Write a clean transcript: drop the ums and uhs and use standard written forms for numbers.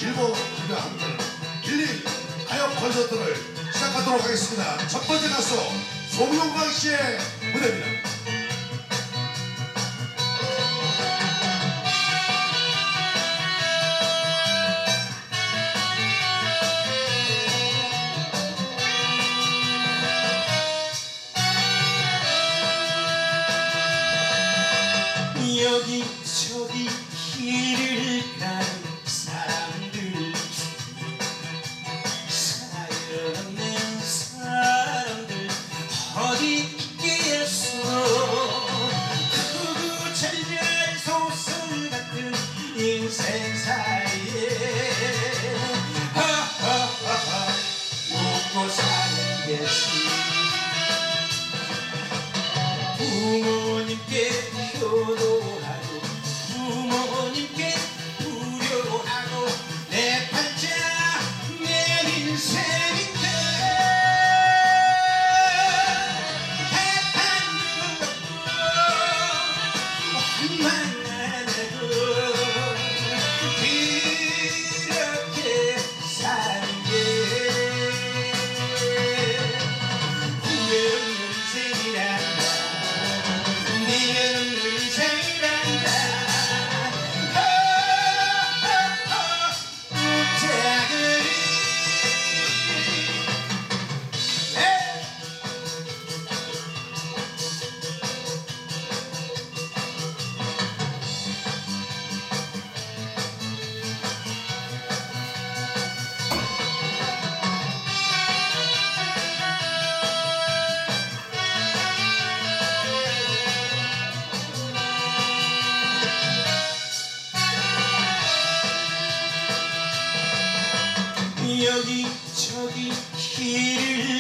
길고 길며 함께하는 길리 가요 콘서트를 시작하도록 하겠습니다. 첫 번째 가수 송영광 씨의 무대입니다. 여기저기 길을 가는 사람들, 사연 없는 사람들 어디 있겠어. 구구절절 소설 같은 인생 사이에 하하하하 웃고 사는 게지. 부모님께 효도하고 부모님께 부려하고 내 팔자 내 인생인데 대단한 것도 원만 안 해도 이렇게 사는 게 후회 없는 인생이란다. 여기저기 길을